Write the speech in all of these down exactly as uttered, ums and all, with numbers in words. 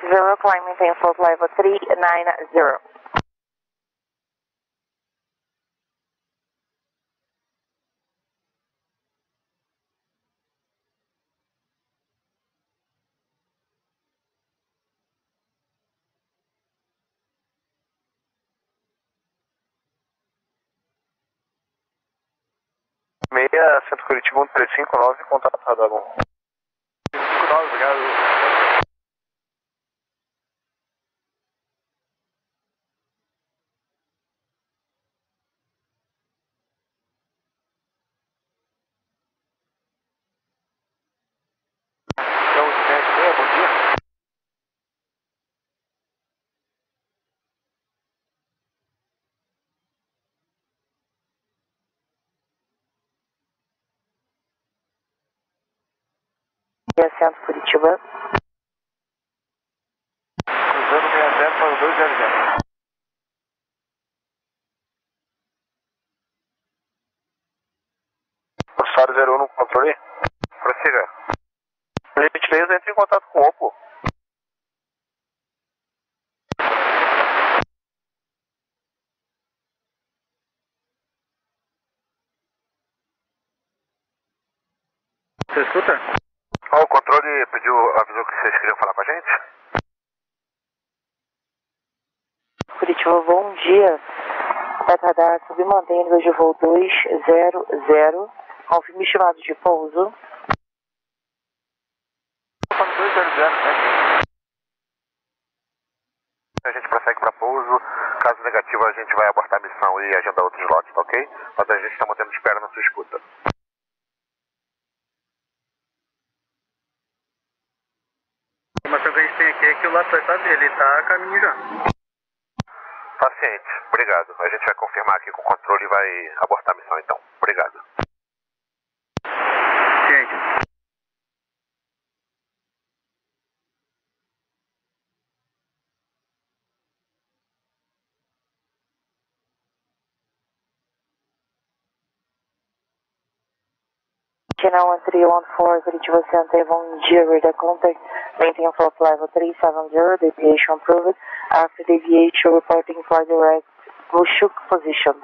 zero, climb maintain float level three nine zero. meia, Centro Curitiba um três cinco nove, contato radar um. cinco nove, obrigado. Então, é, bom dia. Centro Curitiba. Cruzando seis zero para o dois zero zero. Professor zero um no controle. Prossiga. Por gentileza, entre em contato com o Oppo. Você escuta? Oh, o controle pediu, avisou que vocês queriam falar com a gente? Curitiba, bom dia. Radar submantém nível de voo dois zero zero. Confirme estimado de pouso. dois zero zero, né? A gente prossegue para pouso. Caso negativo, a gente vai abortar a missão e agendar outros lotes, tá ok? Mas a gente está mantendo espera na sua escuta. A informação que a gente tem aqui é que o Laço está dele, ele está a caminho já. Paciente, obrigado. A gente vai confirmar aqui com o controle e vai abortar a missão então. Obrigado. Ciente. Channel one three one four, Curitiba Center, bom dia, read the contact, maintain float level three seven zero, deviation approved, after deviation reporting for direct Lushuk position.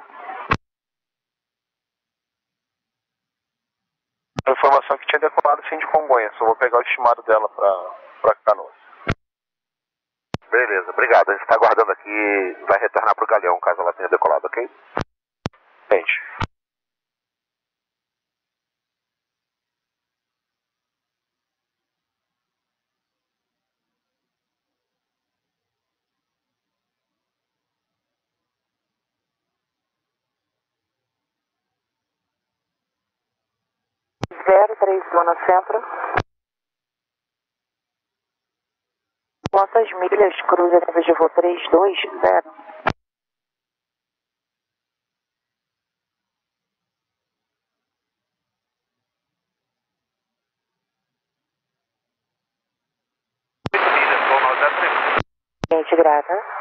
A informação que tinha decolado sim de Congonhas, só vou pegar o estimado dela para Canoas. Beleza, obrigado. A gente está aguardando aqui e vai retornar para o Galeão caso ela tenha decolado, ok? Gente. zero três Zona Centro. Quantas milhas cruza nível de voo três dois zero? Gente grata.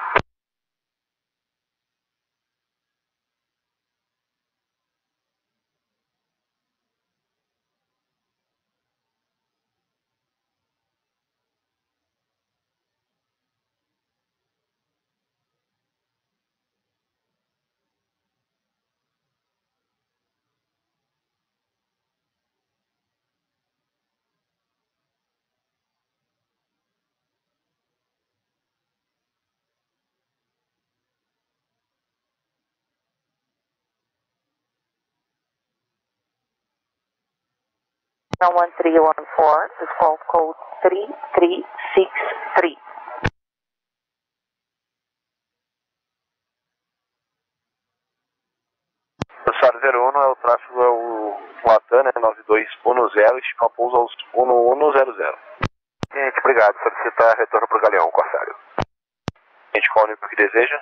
one three one four, squawk code three three six three. Professor zero um é o tráfego, é o Latam, né, nove dois um zero, estima pouso aos um um zero zero. Gente, obrigado. Solicita retorno para o Galeão, Corsário. Gente, qual o nível que deseja?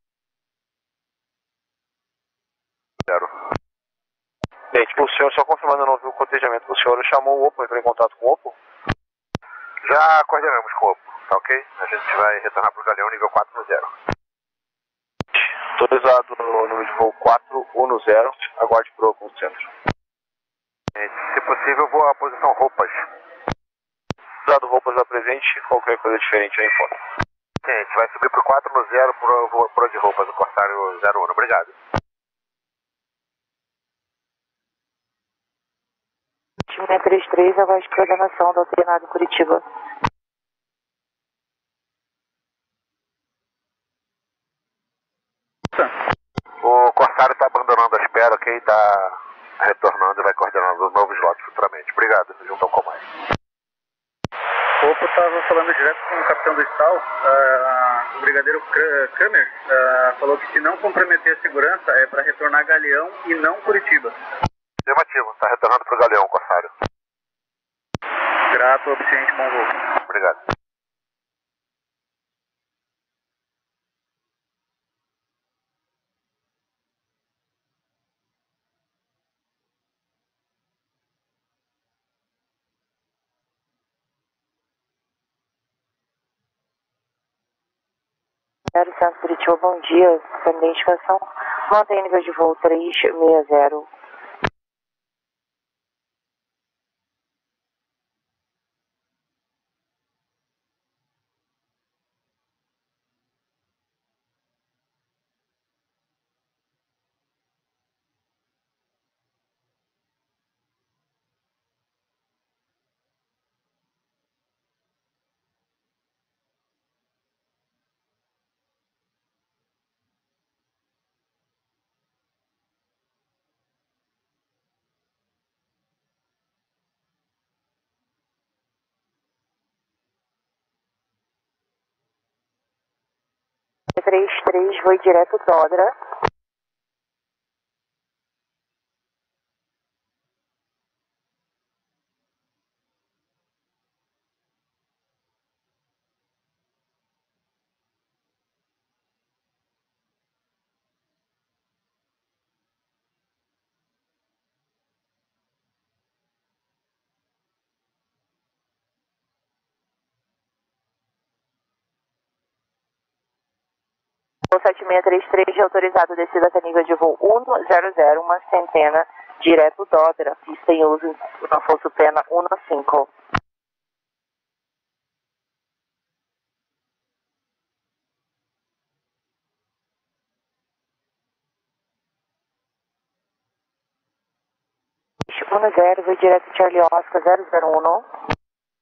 Zero. Gente, o senhor, só confirmando, não viu o cotejamento, o senhor chamou o Oppo, entrou em contato com o Oppo? Já coordenamos com o Oppo, tá ok? A gente vai retornar para o Galeão nível quatro zero. Autorizado no número de voo quatro um zero, aguarde para o centro. Se possível, vou à posição roupas. Dado roupas lá presente, qualquer coisa diferente aí em foto. Sim, a gente vai subir pro quatro no zero por, por de roupas do Corsário zero um, obrigado. Time trinta e três, aguarde programação do alternado em Curitiba. O Corsário está abandonando a espera, ok? Está retornando e vai coordenando novos slots futuramente. Obrigado, junto ao comando. O Opo estava falando direto com o capitão do Stal, uh, o brigadeiro Kramer, uh, falou que se não comprometer a segurança é para retornar Galeão e não Curitiba. Afirmativo, está retornando para o Galeão, Corsário. Grato, obsciente, bom voo. Obrigado. zero Santos Curitiba, bom dia. Sem identificação, mantém nível de voo três seis zero. três três, voo direto Dodra. O sete seis três três, autorizado descida até nível de voo um zero zero, uma centena, direto Dodra, pista em uso, Afonso Pena um cinco. um zero, voo direto Charlie Oscar zero zero um.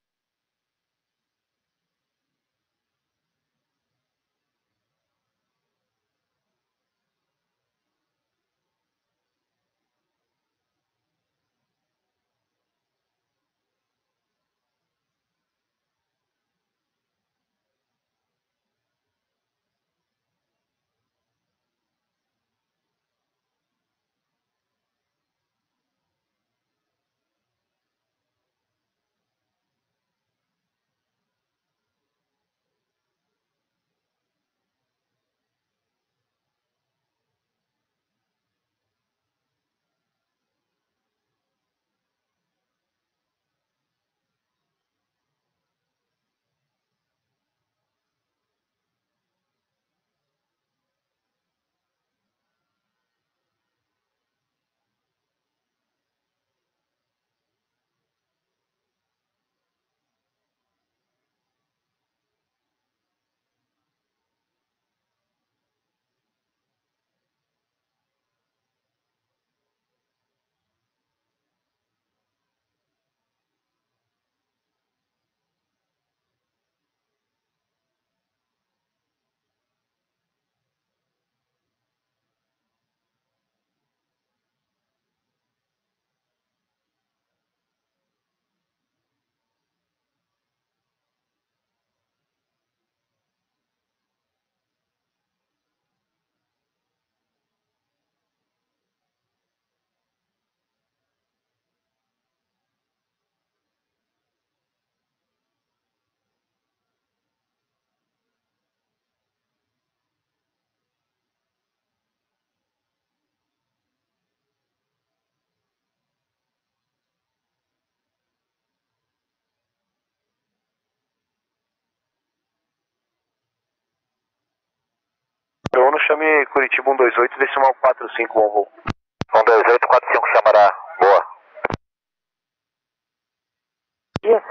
Bruno, chame Curitiba um dois oito, decimal quatro cinco, bom voo. um dois oito, quatro cinco, chamará. Boa. Dia,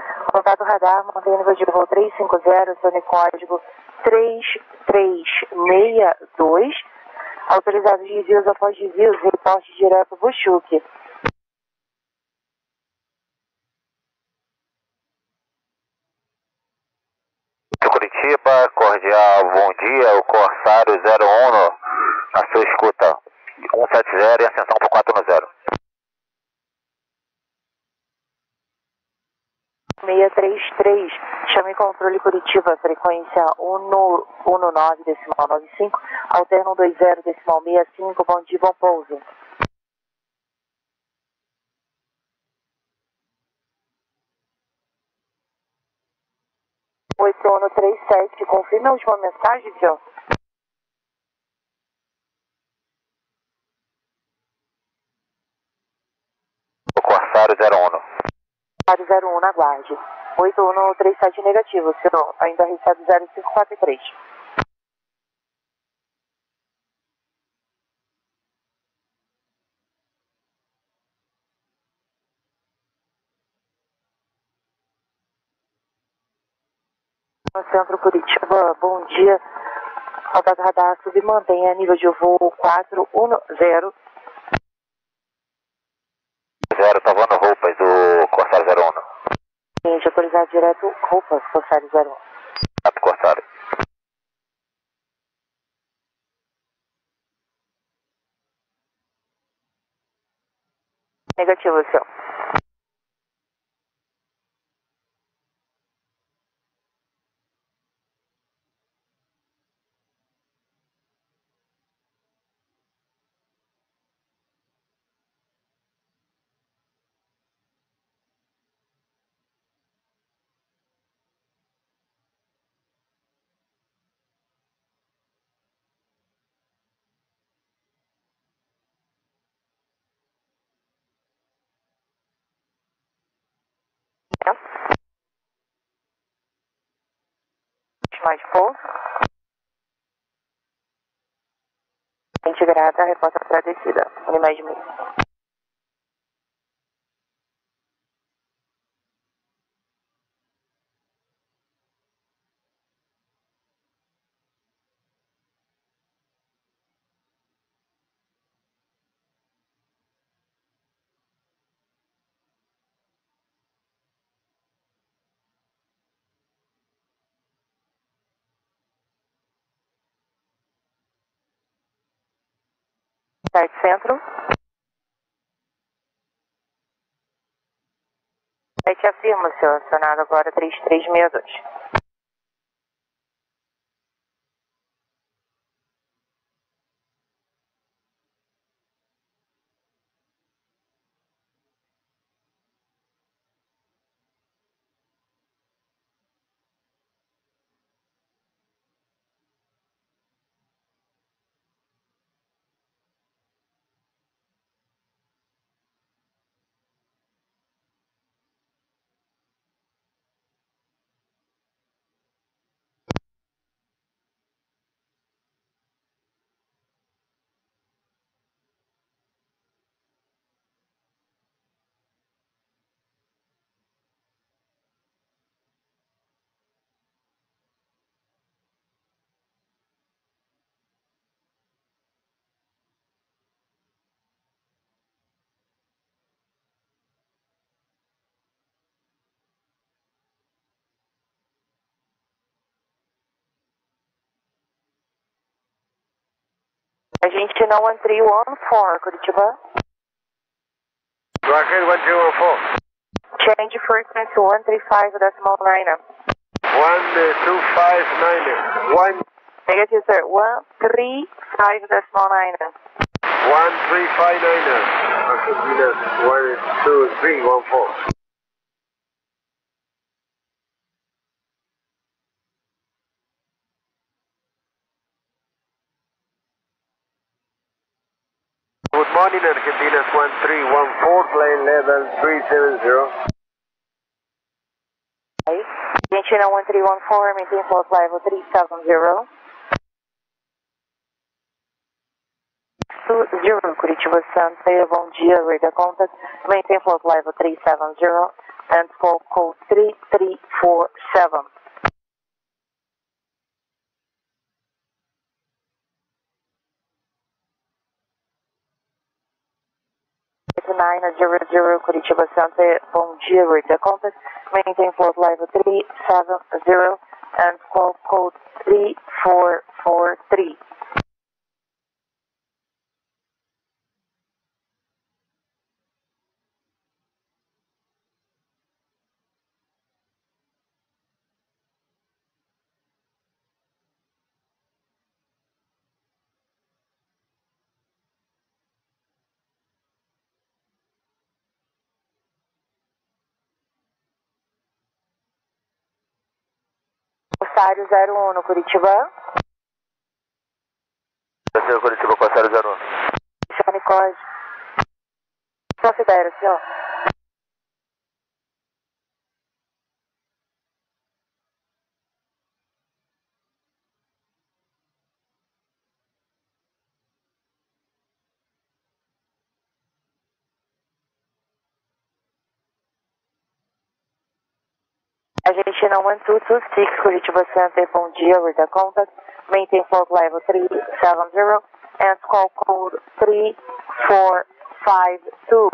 Contato radar, mantém nível de voo trezentos e cinquenta, seu código três três seis dois. Autorizados desvios após desvios, reporte direto Buchuque. Curitiba, cordial, bom dia, o Corsário zero um na sua escuta, cento e setenta e ascensão para quatro zero. seis três três, chame controle Curitiba, frequência um nove decimal nove cinco, alterno dois zero decimal sessenta e cinco, bom dia, bom pouso. oito um três sete, confirme a última mensagem, senhor. O Corsário zero um. Corsário zero um, na guarde. oito um três sete negativo, senhor. Ainda recebe zero cinco quatro três. No centro Curitiba, bom dia. Contato radar submantenha nível de voo quatro um zero. Zero, tá voando roupas, o Corsário zero um. Cliente autorizado direto, roupas, Corsário zero um. Rato Corsário. Negativo, senhor. Mais pouso. Integrada, resposta para a descida. Animais de meio. Site Centro. Site afirma, senhor. Acionado agora três três seis dois. A gente não one three one four, Curitiba. Go ahead, one three one four. Change frequency one three five decimal nine. one two five nine. one. Negative, sir. one three five decimal nine. one three five nine. Argentina one two three one four. Good morning, Argentina one three one four, plane level three seven zero. Argentina one three one four, maintain flight level three seven zero. Zero, Curitiba Center, bom dia, radar contact, maintain flight level three seven zero. and call code three three four seven. nine zero zero Curitiba Center, bom dia, read the contact, maintain flight level three seven zero and call code three four four three. Corsário zero um no Curitiba. Brasil, Curitiba, Corsário zero um. Chame código. Considera, senhor. Argentina one two two six, Curitiba Center, bom dia, read the contact, maintain flight level three seven zero and call code three four five two.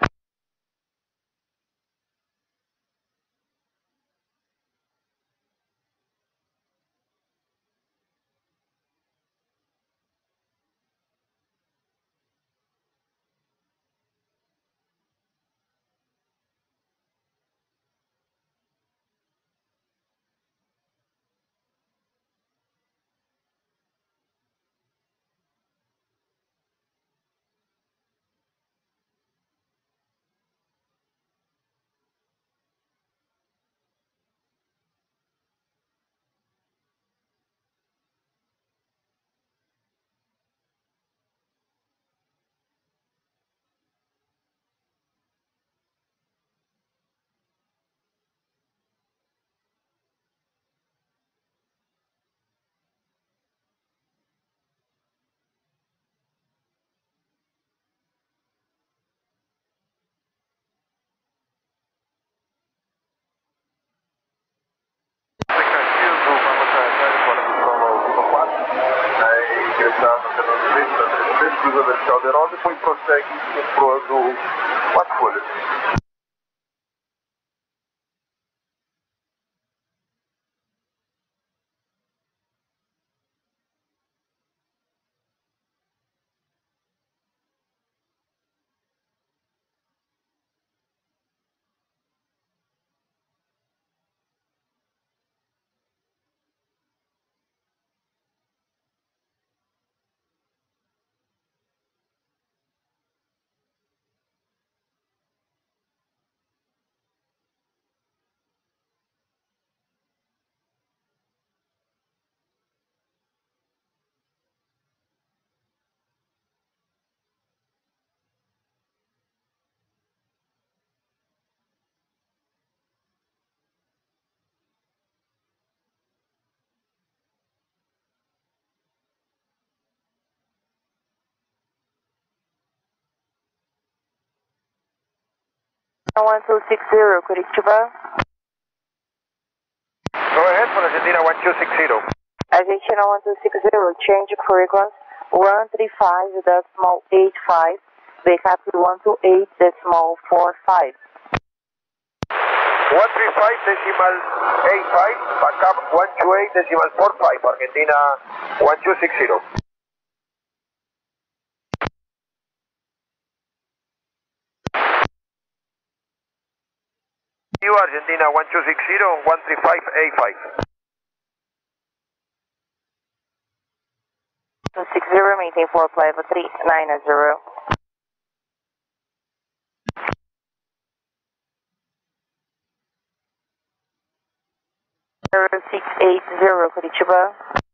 Cruza vertical de Herói, depois prossegue o proa do quatro folhas. one two six zero, Curitiba. Go ahead for Argentina one two six zero. Argentina one two six zero, change frequency one three five decimal eight five, wake up to one two eight decimal four five. one three five decimal eight five, back up one two eight decimal four five, Argentina one two six zero. You Argentina one two six zero, one three five eight five. two six zero, maintain flight level three nine zero. zero six eight zero, Curitiba.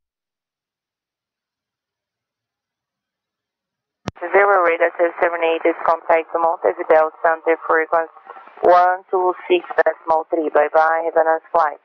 Zero radar terminated, contact Montevideo Center frequency one two six decimal three. Bye bye, have a nice flight.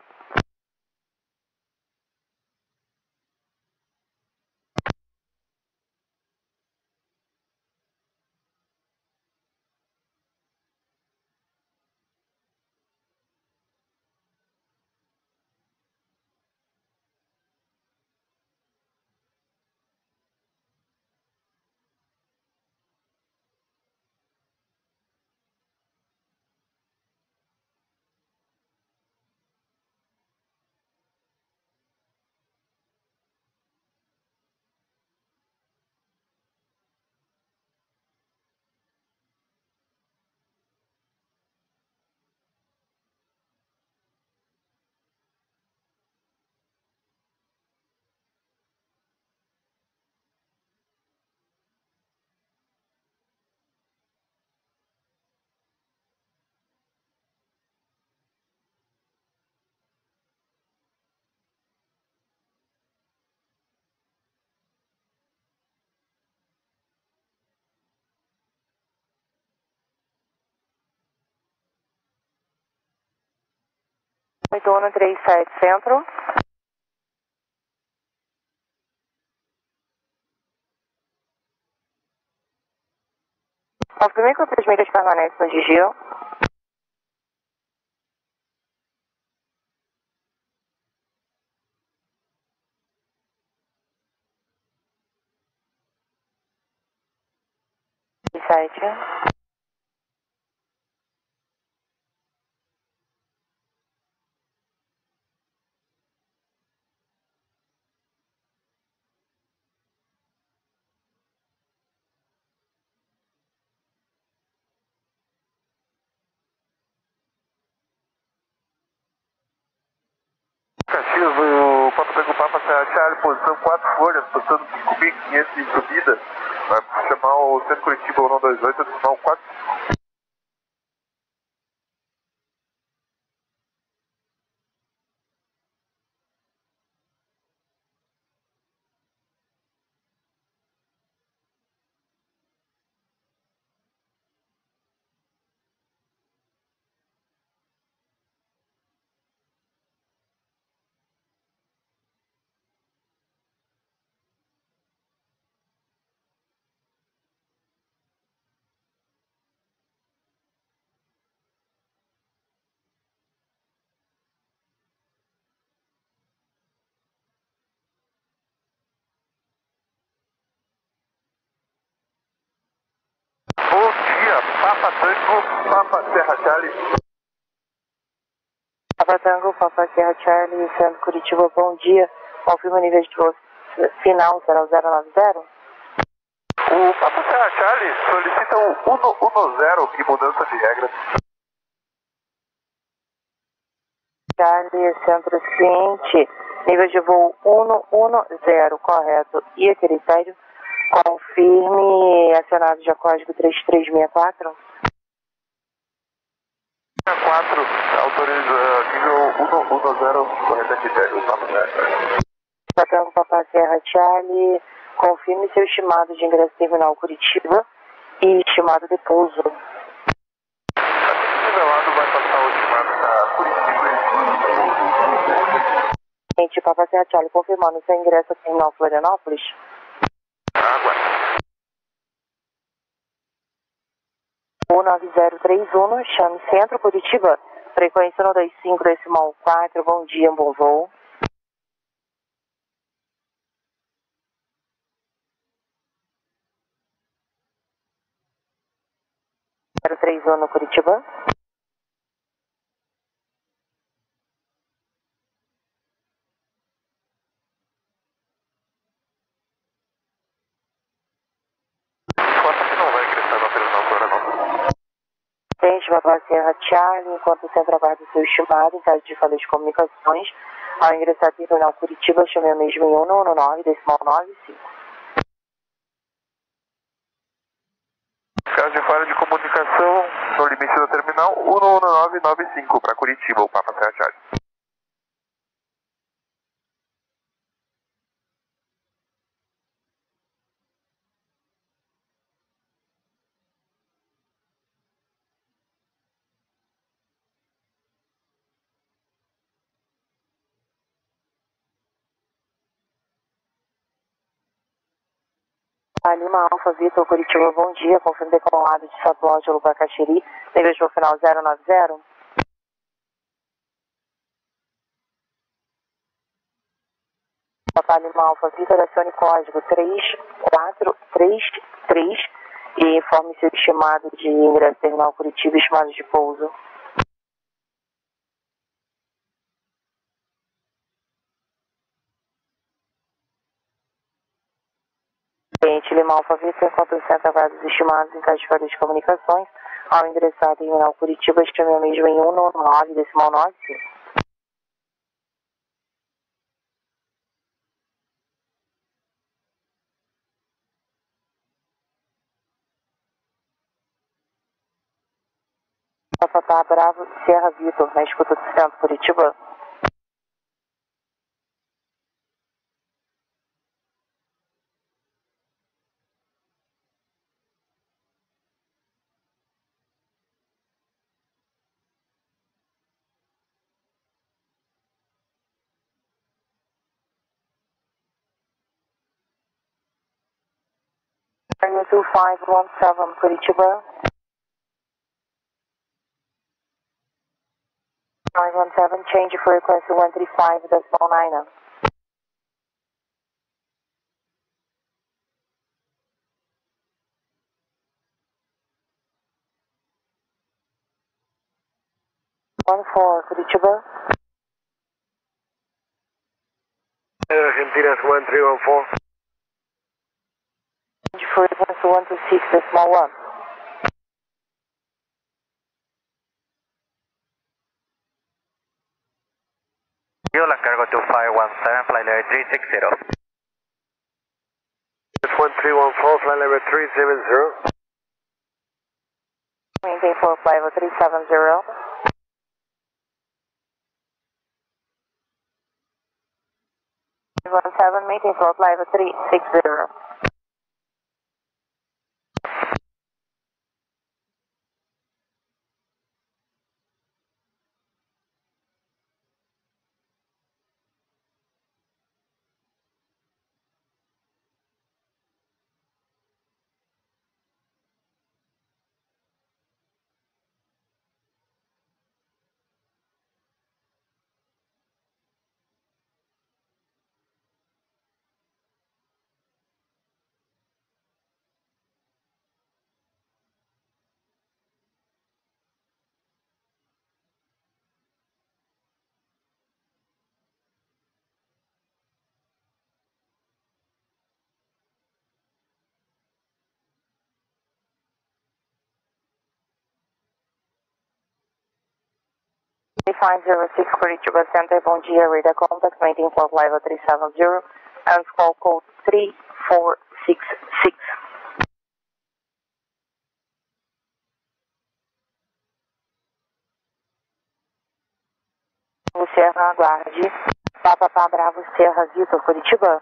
oito um três sete Centro. Confirmei que os três milhas permanentes no Gigio. sete. Caxias, o Papa Tango Papa Charlie, posição quatro folhas, passando cinco mil e quinhentos de subida. Vai chamar o Centro Curitiba um dois oito, decimal quatro. Bom dia, Papa Tango, Papa Serra Charlie. Papa Tango, Papa Serra Charlie, Centro Curitiba, bom dia. Confirma o nível de voz final, será zero nove zero. O Papa Serra Charlie solicita o um zero de mudança de regra. Charlie, Centro Ciente, nível de voo cento e dez, correto. E a critério, confirme acionado de código três três seis quatro. quatro, autoriza nível cento e dez, correto a critério, Papa Serra Charlie. Patango, Papa Serra Charlie, confirme seu estimado de ingresso terminal Curitiba e estimado de pouso. Nivelado vai passar o estimado para Curitiba. Gente, Papa Serra Charlie, confirmando seu ingresso ao terminal Florianópolis. Água. um nove zero três um, chame Centro Curitiba, frequência um dois cinco, decimal quatro, bom dia, bom voo. zero três um no Curitiba. Enquanto que não vai ingressar no terminal Florianópolis. Gente, Papa Serra Charlie, enquanto o centro aguarda o seu estimado, em caso de falha de comunicações, ao ingressar no terminal Curitiba, chame a mesma em um um nove, decimal nove cinco. Caso de falha de comunicação, no limite do terminal, um um nove nove cinco para Curitiba, o Papa Serra Charlie. A Lima Alfa Vitor Curitiba, bom dia, confirme decolado de Santo Ângelo Bacaxiri, nível de voo final zero nove zero. Papa Lima Alfa Vitor, acione código três quatro três três e informe seu estimado de ingresso terminal Curitiba e estimado de pouso. Cliente Lima Alfa Vitor, enquanto o centro aguarda os estimados em caso de falha de comunicações, ao ingressar no terminal Curitiba, chame a mesma em um um nove, decimal nove cinco. Papa Bravo, Serra Vitor, na escuta do centro Curitiba. Area two five one seven, Curitiba. five one seven, change frequency one three five point nine. one four, Curitiba. Argentinas one three one four. Change frequency one two six point one. Viola, cargo two five one seven, flight level three six zero. one three one four, flight level three seven zero. Maintain for flight level three seven zero. one seven, maintain for flight level three six zero. five zero six, Curitiba Center, bom dia, radar contact, maintain for flight level three seven zero, and call code three four six six. Serra, aguarde. Papa Pá Bravo, Serra, Vitor, Curitiba.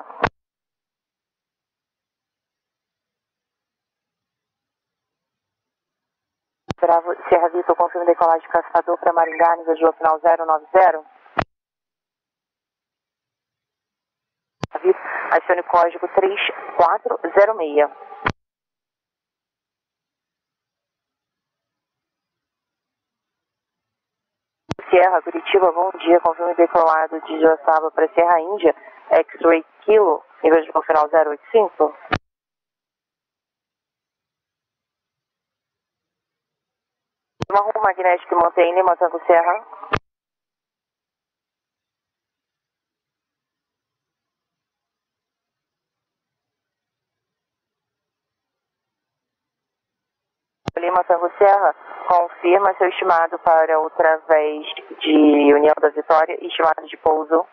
Bravo, Serra, Vitor, confirma decolagem de Caçador para Maringá, nível de voo final zero nove zero. Acione o código três quatro zero seis. Serra, Curitiba, bom dia, confirme decolado de Joaçaba para Serra Índia, X-Ray Kilo, nível de voo final zero oito cinco. Uma rua magnética que mantém Lima, Tango Serra. Lima, Tango Serra, confirma seu estimado para outra vez de União da Vitória e estimado de pouso.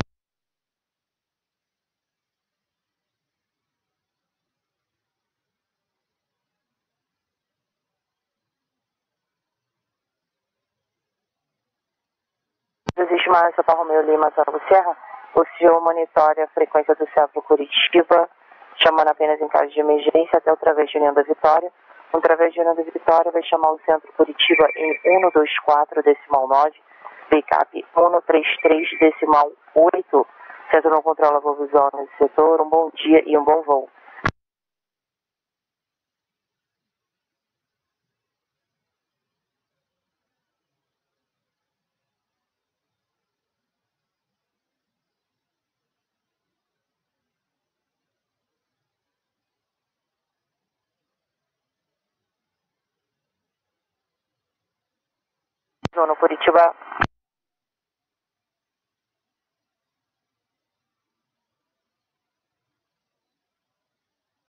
Desestimado São Paulo Romeu Lima, Tango Serra, o senhor monitora a frequência do céu Curitiba, chamando apenas em caso de emergência até outra vez de União da Vitória. Outra vez de União da Vitória vai chamar o centro Curitiba em um dois quatro decimal nove, backup um três três decimal oito. Centro não controla voo visual nesse setor. Um bom dia e um bom voo. Zona Curitiba.